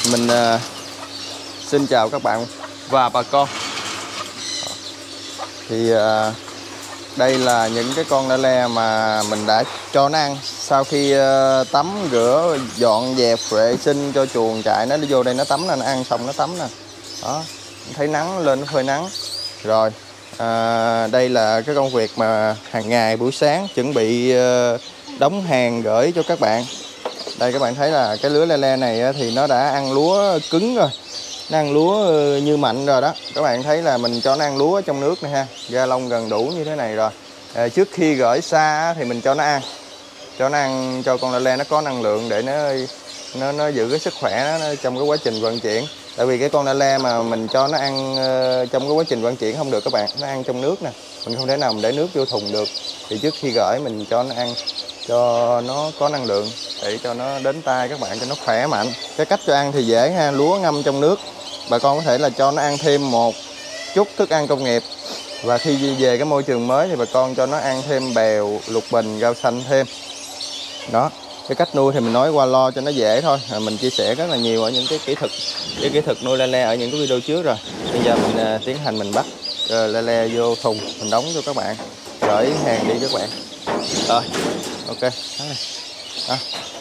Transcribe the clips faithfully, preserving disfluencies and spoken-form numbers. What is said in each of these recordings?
Mình uh, xin chào các bạn và bà con. Thì uh, đây là những cái con le le mà mình đã cho nó ăn. Sau khi uh, tắm rửa dọn dẹp vệ sinh cho chuồng trại, nó đi vô đây nó tắm nè, nó ăn xong nó tắm nè. Đó, thấy nắng lên nó phơi nắng. Rồi à, đây là cái công việc mà hàng ngày buổi sáng chuẩn bị uh, đóng hàng gửi cho các bạn. Đây các bạn thấy là cái lứa le le này thì nó đã ăn lúa cứng rồi, nó ăn lúa như mạnh rồi đó. Các bạn thấy là mình cho nó ăn lúa ở trong nước này ha, da lông gần đủ như thế này rồi. À, trước khi gửi xa thì mình cho nó ăn, cho nó ăn cho con le le nó có năng lượng để nó nó nó giữ cái sức khỏe nó, nó trong cái quá trình vận chuyển. Tại vì cái con le le mà mình cho nó ăn uh, trong cái quá trình vận chuyển không được các bạn, nó ăn trong nước nè, mình không thể nào mình để nước vô thùng được. Thì trước khi gửi mình cho nó ăn cho nó có năng lượng để cho nó đến tay các bạn, cho nó khỏe mạnh. Cái cách cho ăn thì dễ ha, lúa ngâm trong nước, bà con có thể là cho nó ăn thêm một chút thức ăn công nghiệp, và khi về cái môi trường mới thì bà con cho nó ăn thêm bèo, lục bình, rau xanh thêm. Đó, cái cách nuôi thì mình nói qua lo cho nó dễ thôi. À, mình chia sẻ rất là nhiều ở những cái kỹ thuật cái kỹ thuật nuôi le le ở những cái video trước rồi. Bây giờ mình à, tiến hành mình bắt uh, le le vô thùng, mình đóng cho các bạn, gửi hàng đi các bạn. Rồi, ok. Đó.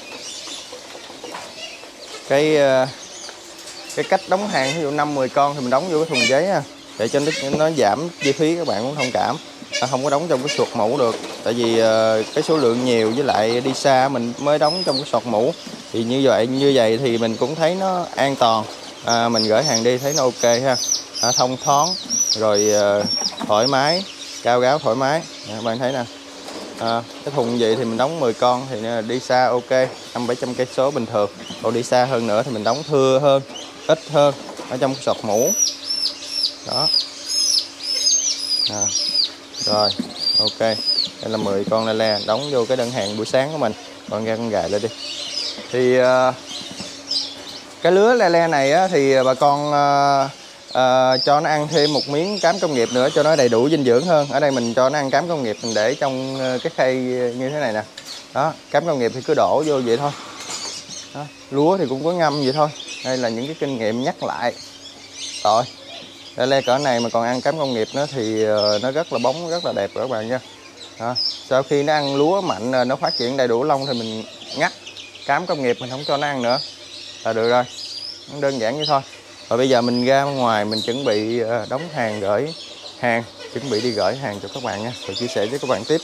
Cái uh, cái cách đóng hàng, ví dụ năm mười con thì mình đóng vô cái thùng giấy ha, để cho nó, nó giảm chi phí, các bạn cũng thông cảm. À, không có đóng trong cái sọt mũ được, tại vì uh, cái số lượng nhiều với lại đi xa mình mới đóng trong cái sọt mũ. Thì như vậy như vậy thì mình cũng thấy nó an toàn. À, mình gửi hàng đi thấy nó ok ha, à, thông thoáng rồi, uh, thoải mái, cao ráo thoải mái. À, các bạn thấy nè. À, cái thùng vậy thì mình đóng mười con thì đi xa ok, năm bảy trăm cây số bình thường. Còn đi xa hơn nữa thì mình đóng thưa hơn, ít hơn ở trong cái sọt mũ. Đó. À, rồi, ok. Đây là mười con le le đóng vô cái đơn hàng buổi sáng của mình. Con ra con gài lên đi. Thì uh, cái lứa le le này á, thì bà con uh, uh, cho nó ăn thêm một miếng cám công nghiệp nữa cho nó đầy đủ dinh dưỡng hơn. Ở đây mình cho nó ăn cám công nghiệp, mình để trong cái khay như thế này nè. Đó, cám công nghiệp thì cứ đổ vô vậy thôi. Đó, lúa thì cũng có ngâm vậy thôi. Đây là những cái kinh nghiệm nhắc lại. Rồi, le le cỡ này mà còn ăn cám công nghiệp nữa thì nó rất là bóng, rất là đẹp rồi các bạn nha. Đó, sau khi nó ăn lúa mạnh, nó phát triển đầy đủ lông thì mình ngắt cám công nghiệp, mình không cho nó ăn nữa là được rồi. Đơn giản như thôi. Và bây giờ mình ra ngoài mình chuẩn bị đóng hàng gửi hàng, chuẩn bị đi gửi hàng cho các bạn nha, rồi chia sẻ với các bạn tiếp.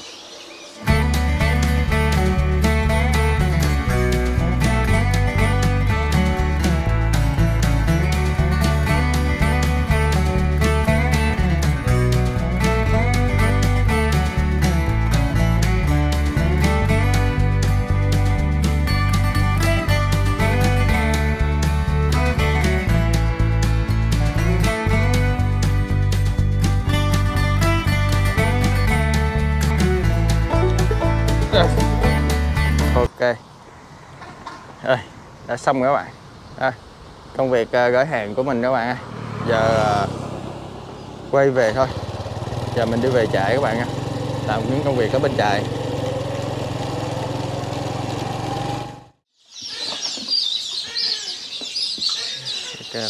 Ok, đây, đã xong rồi các bạn. À, công việc uh, gửi hàng của mình các bạn ơi. Giờ uh, quay về thôi. Giờ mình đi về trại các bạn nha, làm những công việc ở bên trại. Ok,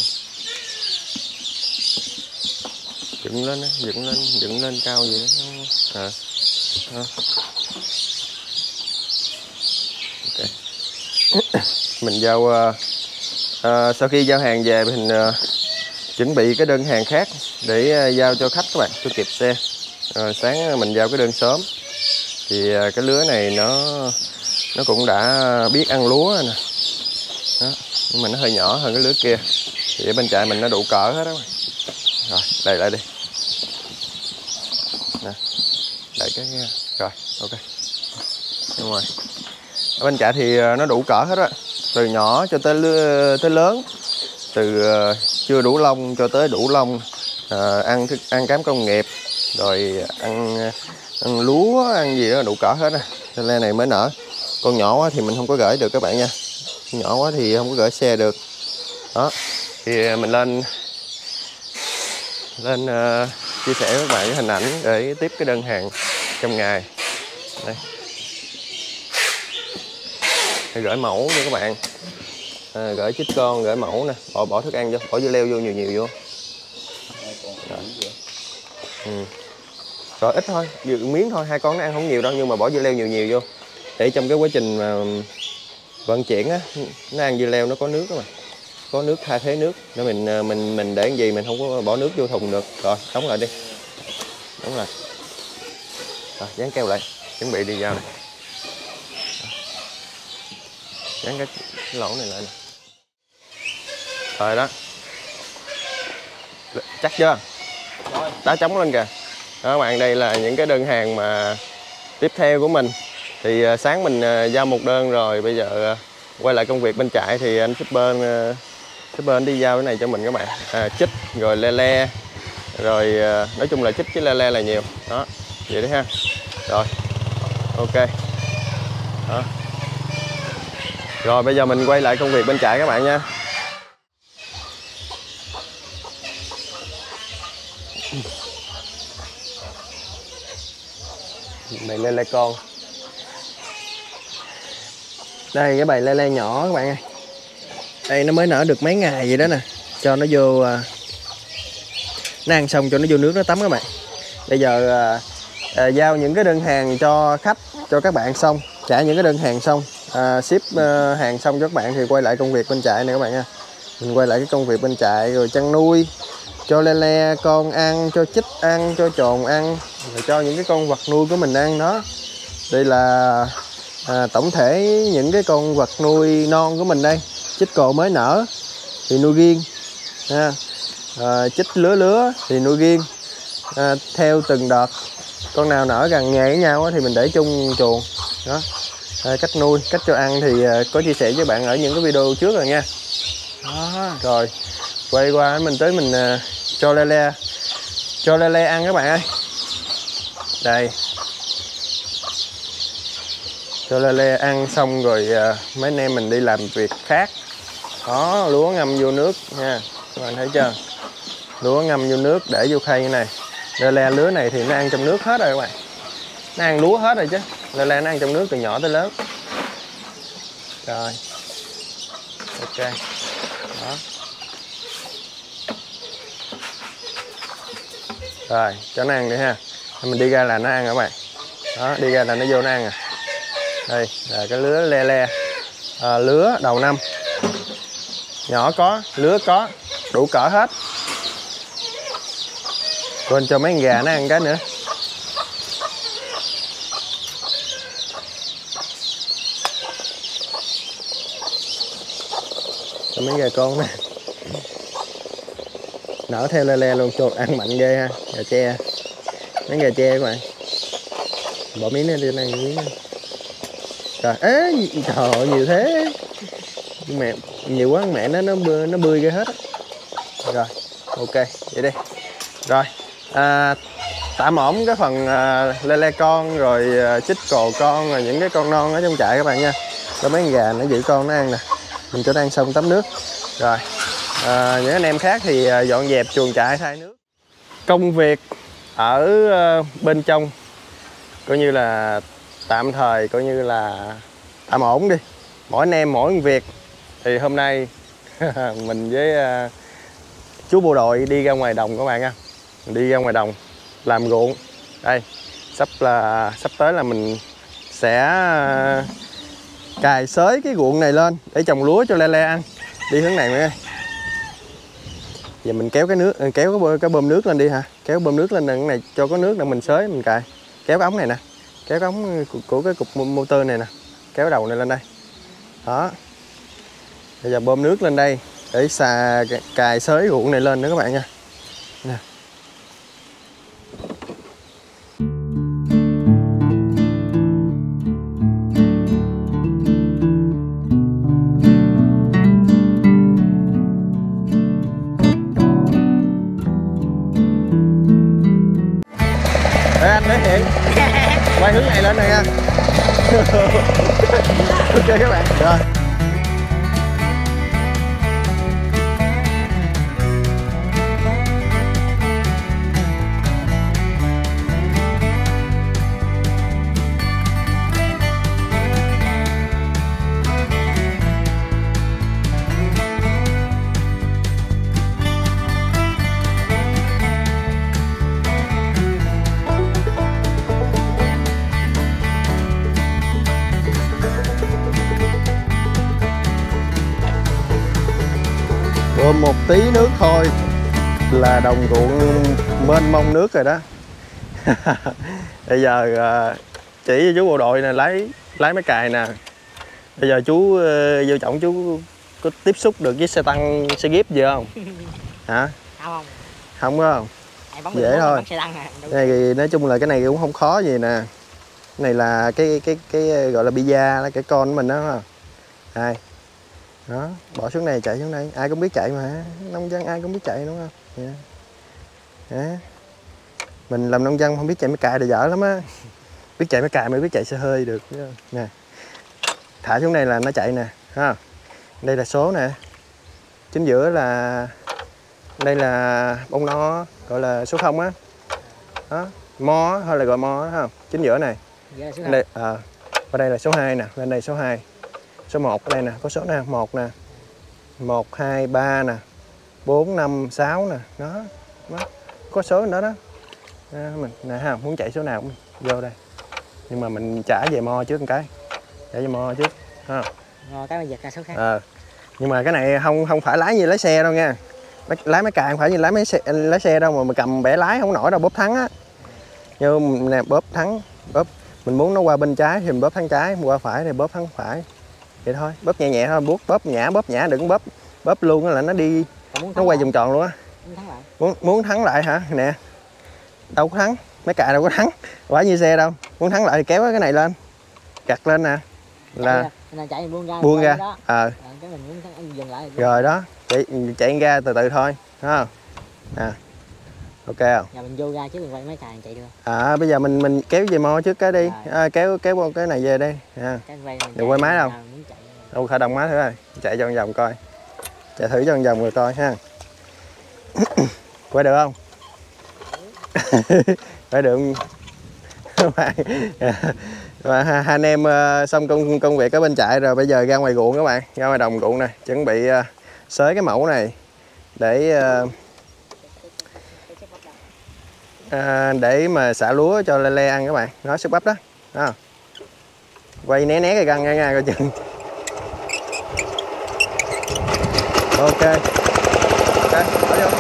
dựng lên đó, dựng lên, dựng lên cao vậy đó. À, à. Mình giao uh, uh, sau khi giao hàng về mình uh, chuẩn bị cái đơn hàng khác để uh, giao cho khách các bạn, cho kịp xe. Uh, sáng mình giao cái đơn sớm thì uh, cái lứa này nó nó cũng đã biết ăn lúa rồi nè. Đó, nhưng mà nó hơi nhỏ hơn cái lứa kia. Thì ở bên trại mình nó đủ cỡ hết đó. Rồi, đẩy lại đi. Nè, đẩy cái rồi, ok. Bên ngoài. Ở bên trại thì nó đủ cỡ hết á, từ nhỏ cho tới tới lớn, từ uh, chưa đủ lông cho tới đủ lông, uh, ăn thức ăn cám công nghiệp, rồi ăn ăn lúa, ăn gì đó đủ cỡ hết á. Le này mới nở. Con nhỏ quá thì mình không có gửi được các bạn nha, nhỏ quá thì không có gửi xe được. Đó, thì mình lên lên uh, chia sẻ với các bạn cái hình ảnh để tiếp cái đơn hàng trong ngày. Đây, để gửi mẫu cho các bạn. à, gửi chích con, gửi mẫu nè, bỏ bỏ thức ăn vô, bỏ dưa leo vô nhiều nhiều vô. Rồi. Ừ. Rồi ít thôi, vừa miếng thôi, hai con nó ăn không nhiều đâu, nhưng mà bỏ dưa leo nhiều nhiều vô để trong cái quá trình mà vận chuyển á, nó ăn dưa leo nó có nước đó mà, có nước thay thế nước, để mình mình mình để cái gì mình không có bỏ nước vô thùng được. Rồi đóng lại đi, đóng lại. Rồi dán keo lại, chuẩn bị đi giao này, dán cái lỗ này lại nè. Rồi đó, chắc chưa? Đá trống lên kìa. Đó các bạn, đây là những cái đơn hàng mà tiếp theo của mình. Thì sáng mình giao một đơn rồi, bây giờ quay lại công việc bên trại thì anh shipper shipper anh đi giao cái này cho mình các bạn. À, chích rồi le le, rồi nói chung là chích với le le là nhiều. Đó, vậy đấy ha. Rồi, ok. Đó. Rồi bây giờ mình quay lại công việc bên trại các bạn nha. Bầy lê lê con. Đây cái bầy lê lê nhỏ các bạn ơi. Đây nó mới nở được mấy ngày vậy đó nè. Cho nó vô, nó ăn xong cho nó vô nước nó tắm các bạn. Bây giờ à, à, giao những cái đơn hàng cho khách, cho các bạn xong, trả những cái đơn hàng xong, à, ship à, hàng xong cho các bạn thì quay lại công việc bên trại này các bạn nha. Mình quay lại cái công việc bên trại rồi chăn nuôi, cho le le con ăn, cho chích ăn, cho trồn ăn, rồi cho những cái con vật nuôi của mình ăn đó. Đây là à, tổng thể những cái con vật nuôi non của mình đây. Chích cồ mới nở thì nuôi riêng ha. À, chích lứa lứa thì nuôi riêng, à, theo từng đợt. Con nào nở gần nhà với nhau thì mình để chung chuồng đó. À, cách nuôi, cách cho ăn thì à, có chia sẻ với bạn ở những cái video trước rồi nha. Đó, rồi quay qua mình tới mình à, cho le le cho le le ăn các bạn ơi. Đây, cho le le ăn xong rồi à, mấy anh em mình đi làm việc khác. Đó, lúa ngâm vô nước nha, các bạn thấy chưa? Lúa ngâm vô nước để vô khay như này. Le le lứa này thì nó ăn trong nước hết rồi các bạn, nó ăn lúa hết rồi chứ. Le le nó ăn trong nước từ nhỏ tới lớn. Rồi, ok. Đó. Rồi, cho nó ăn đi ha. Mình đi ra là nó ăn các bạn. Đó, đi ra là nó vô nó ăn à. Đây là cái lứa le le, à, lứa đầu năm. Nhỏ có, lứa có, đủ cỡ hết. Quên cho mấy con gà nó ăn cái nữa. Cho mấy gà con nè. Nở theo le le luôn, chuột ăn mạnh ghê ha. Gà tre, mấy gà tre các bạn. Bỏ miếng này đi này miếng. Trời, ế, trời ơi, nhiều thế. Mẹ nhiều quá, mẹ nó nó bươi, nó bươi ra hết á. Rồi, ok, vậy đi. Rồi, à, tạm ổn cái phần à, le le con rồi à, chích cồ con rồi những cái con non ở trong trại các bạn nha. Cho mấy con gà nó giữ con nó ăn nè. Mình cho nó ăn xong tắm nước. Rồi, à, những anh em khác thì à, dọn dẹp chuồng trại thay nước. Công việc ở à, bên trong coi như là tạm thời, coi như là tạm ổn đi. Mỗi anh em mỗi việc. Thì hôm nay mình với uh, chú bộ đội đi ra ngoài đồng các bạn nha. Mình đi ra ngoài đồng làm ruộng. Đây, sắp là sắp tới là mình sẽ uh, cài xới cái ruộng này lên để trồng lúa cho le le ăn. Đi hướng này mọi. Giờ mình kéo cái nước, kéo cái, cái bơm nước lên đi hả? Kéo bơm nước lên này, cái này cho có nước để mình xới mình cài. Kéo cái ống này nè, kéo cái ống của, của cái cục motor này nè, kéo đầu này lên đây. Đó. Bây giờ bơm nước lên đây để xà cài xới ruộng này lên nữa các bạn nha. Nè. Để anh thể hiện. Quay hướng này lên này nha. Ok các bạn. Rồi. Bơm một tí nước thôi là đồng ruộng mênh mông nước rồi đó. Bây giờ chỉ cho chú bộ đội nè, lái lái máy cày nè. Bây giờ chú vô trọng chú có tiếp xúc được với xe tăng xe jeep gì không? Hả? Không. Không có không? Dễ thôi. Này thì nói chung là cái này cũng không khó gì nè. Cái này là cái cái cái gọi là pizza đó, cái con của mình đó. Đây. Đó, bỏ xuống này chạy xuống đây, ai cũng biết chạy mà, nông dân ai cũng biết chạy đúng không? Yeah. Yeah. Mình làm nông dân không biết chạy máy cày là dở lắm á. Biết chạy máy cày mới biết chạy xe hơi được nè. Thả xuống đây là nó chạy nè, ha. Đây là số nè. Chính giữa là đây là bông nó gọi là số không á. Đó, mo hay là gọi mo đó không? Chính giữa này. Đây à, ở đây là số hai nè, bên đây số hai. Số một ở đây nè, có số nè, một nè. một hai ba nè. bốn năm sáu nè, đó. Đó. Có số đó đó. Đó mình nè ha, muốn chạy số nào cũng vô đây. Nhưng mà mình trả về mo trước một cái. Trả về mo trước, ha. Rồi cái mình giật ra số khác. Ờ. Nhưng mà cái này không không phải lái như lái xe đâu nha. Lái máy cày không phải như lái máy xe, lái xe đâu mà mình cầm bẻ lái không nổi đâu, bóp thắng á. Như nè, bóp thắng, bóp mình muốn nó qua bên trái thì mình bóp thắng trái, qua phải thì bóp thắng phải. Vậy thôi, bóp nhẹ nhẹ thôi, bóp bóp nhả, bóp nhả đừng bóp bóp luôn là nó đi nó quay vòng tròn luôn á. Muốn muốn thắng lại hả? Nè. Đâu có thắng, máy cày đâu có thắng. Quả như xe đâu. Muốn thắng lại thì kéo cái này lên. Gặt lên nè. Là chạy buông ra. Buông ra. Ờ. Cái mình muốn dừng lại. Rồi đó, chạy chạy ra từ từ thôi, đúng không? À. Ok không? Giờ mình vô ra chứ đừng quay máy cày chạy được. À bây giờ mình mình kéo về mo trước cái đi. À, kéo kéo cái này về đây. À. Đừng quay máy đâu. Đâu khởi động máy thử rồi. Chạy cho một vòng coi. Chạy thử cho một vòng rồi coi ha. Quay được không? Quay được. Và hai anh em xong công công việc ở bên chạy rồi, bây giờ ra ngoài ruộng các bạn, ra ngoài đồng ruộng này, chuẩn bị xới cái mẫu này để à, để mà xả lúa cho le le ăn các bạn, nó sức bắp đó. Đó. Quay né né cái găng nha nha coi chừng. Ok. Ok, bỏ vô.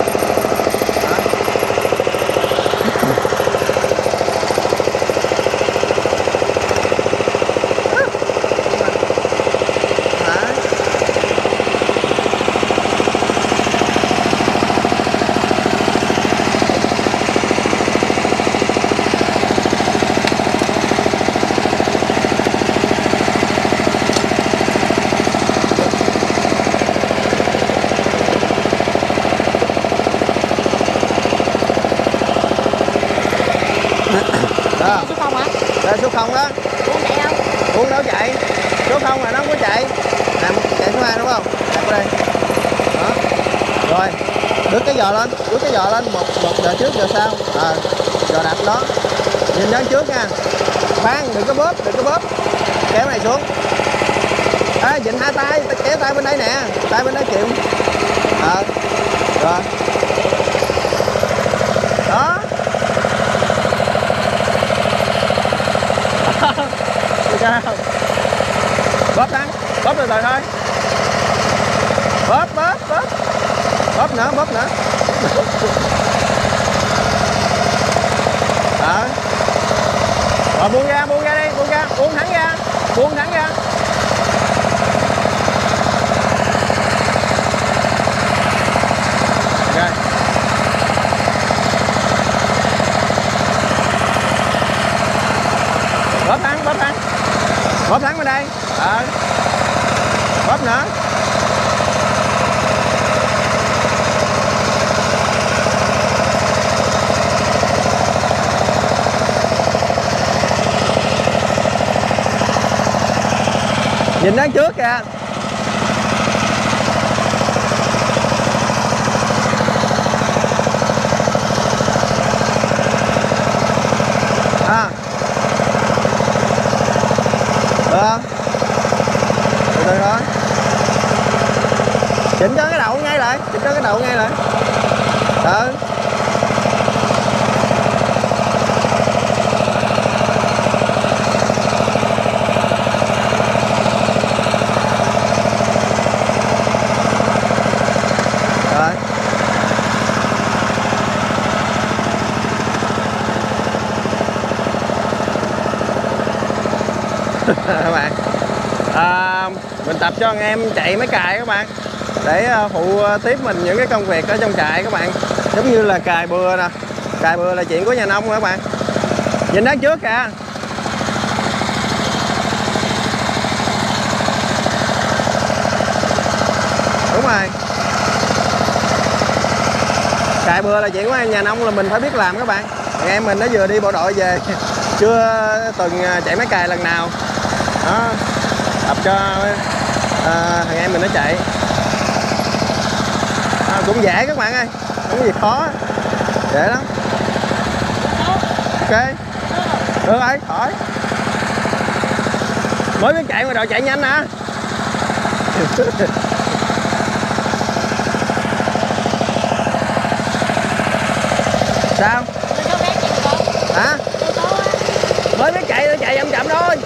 Số không hả? Đây số không đó. Uống chạy không? Uống đâu chạy. Số không là nó không có chạy. Nè, chạy số hai đúng không? Đặt vào đây. Đó. Rồi. Đứt cái giò lên, đứt cái giò lên một một giờ trước giờ sau. À, giò đặt đó. Nhìn đến trước nha. Khoan, đừng có bóp, đừng có bóp. Kéo này xuống. À, dịnh hai tay, kéo tay bên đây nè. Tay bên đây chịu. À. Rồi. Đó. Ok không? Bóp thắng, bóp từ từ thôi. Bóp, bóp, bóp. Bóp nữa, bóp nữa. Đó. Rồi buông ra, buông ra đi, buông ra, buông thắng ra, buông thắng ra. Ok. Bóp thắng, bóp thắng. Bóp thắng bên đây. Ờ. Bóp nữa. Nhìn đến trước kìa. À. Được không? Từ từ thôi. Chỉnh cho cái đậu ngay lại, chỉnh cho cái đậu ngay lại. Ừ. à, mình tập cho anh em chạy máy cày các bạn, để à, phụ tiếp mình những cái công việc ở trong trại các bạn, giống như là cày bừa nè. Cày bừa là chuyện của nhà nông các bạn. Nhìn đằng trước kìa. Đúng rồi. Cày bừa là chuyện của nhà nông, là mình phải biết làm các bạn. Anh em mình nó vừa đi bộ đội về, chưa từng chạy máy cày lần nào. Đó, tập cho à, thằng em mình nó chạy. À, cũng dễ các bạn ơi, không có gì khó, dễ lắm. Ok, được rồi, khỏi. Mới biết chạy mà đội chạy nhanh hả? Sao? Hả? Mới biết chạy tôi chạy chậm chậm thôi.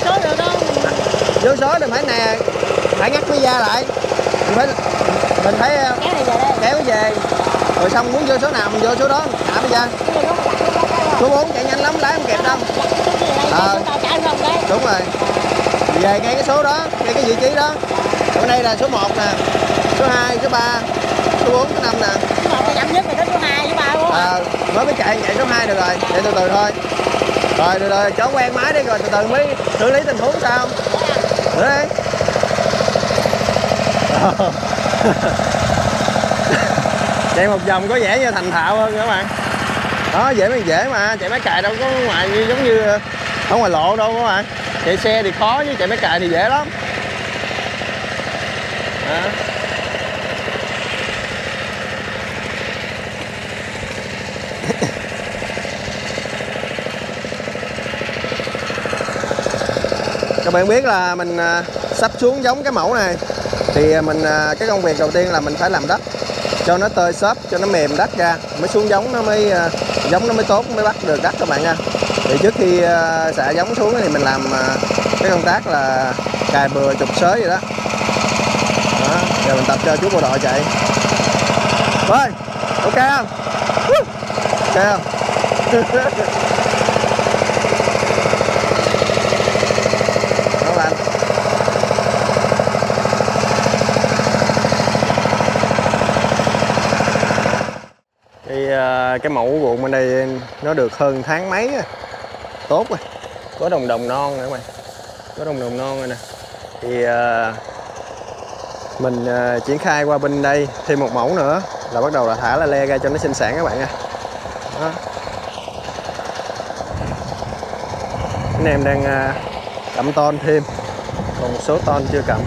Vô số thì phải nè, phải ngắt cái da lại. Mình phải mình phải kéo về đây. Rồi xong muốn vô số nào mình vô số đó, thả bây giờ. Số bốn chạy nhanh lắm, lái không kịp đâu. Ờ. Đúng rồi. Về ngay cái số đó, ngay cái vị trí đó. Ở đây là số một nè, số hai, số ba, số bốn, số năm nè. Chậm nhất là số hai với ba luôn. Ờ, mới biết chạy chạy số hai được rồi, chạy từ từ thôi. Rồi được rồi, chó quen máy đi rồi từ từ mới xử lý tình huống sao. Nữa đi. Chạy một vòng có vẻ như thành thạo hơn các bạn. Đó, dễ mới dễ mà, chạy máy cày đâu có ngoài như giống như ở ngoài lộ đâu các bạn. Chạy xe thì khó, chứ chạy máy cày thì dễ lắm. Đó. Các bạn biết là mình à, sắp xuống giống cái mẫu này thì mình à, cái công việc đầu tiên là mình phải làm đất cho nó tơi xốp, cho nó mềm đất ra mới xuống giống, nó mới à, giống nó mới tốt, mới bắt được đất các bạn nha. Thì trước khi à, xạ giống xuống thì mình làm à, cái công tác là cài bừa chụp xới vậy đó. Đó, giờ mình tập cho chú bộ đội chạy. Ơi, ok không? Ok không? Anh. Thì uh, cái mẫu ruộng bên đây nó được hơn tháng mấy rồi. Tốt rồi, có đồng đồng non nữa các bạn, có đồng đồng non rồi nè. Thì uh, mình uh, triển khai qua bên đây thêm một mẫu nữa là bắt đầu là thả la le ra cho nó sinh sản các bạn nha. Đó. Anh em đang uh, cặm ton thêm, còn một số ton chưa cặm.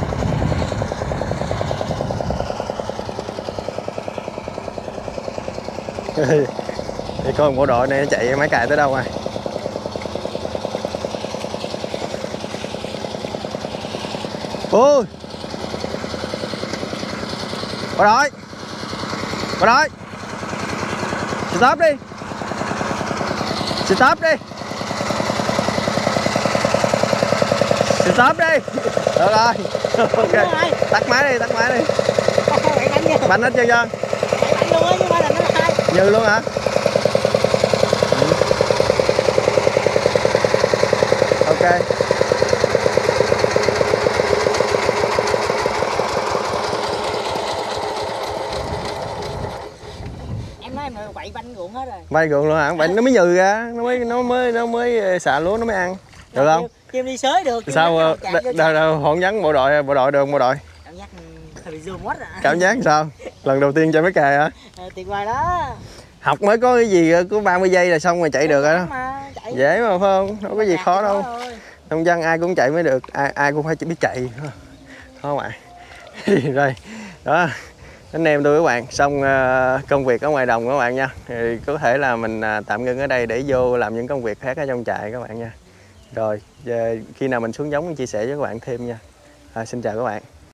Thì coi bộ đội này nó chạy máy cày tới đâu rồi. Ôi, bộ đội, bộ đội, stop đi, stop đi, stop đi. Được rồi, ok, tắt máy đi, tắt máy đi. Bánh hết chưa chưa? Như luôn hả? Ừ. Ok. Em nói em quậy banh ruộng hết rồi. Bay ruộng luôn hả? Vậy nó mới nhừ ra, nó mới nó mới nó mới xạ lúa nó mới ăn. Được không? Chim đi sới được. Sao đâu hỗn vấn bộ đội bộ đội được bộ đội. Cảm giác hơi bị zoom quá rồi. Cảm giác sao? Lần đầu tiên chạy máy cày hả? Ờ, tuyệt vời đó. Học mới có cái gì có ba mươi giây là xong rồi chạy được rồi đó. Dễ mà phải không? Đâu có gì khó đâu. Nông dân ai cũng chạy mới được, ai ai cũng phải chỉ biết chạy. Khó mà. Rồi. Đó. Anh em tôi các bạn, xong công việc ở ngoài đồng các bạn nha. Thì có thể là mình tạm ngưng ở đây để vô làm những công việc khác ở trong trại các bạn nha. Rồi, giờ khi nào mình xuống giống mình chia sẻ với các bạn thêm nha. À, xin chào các bạn.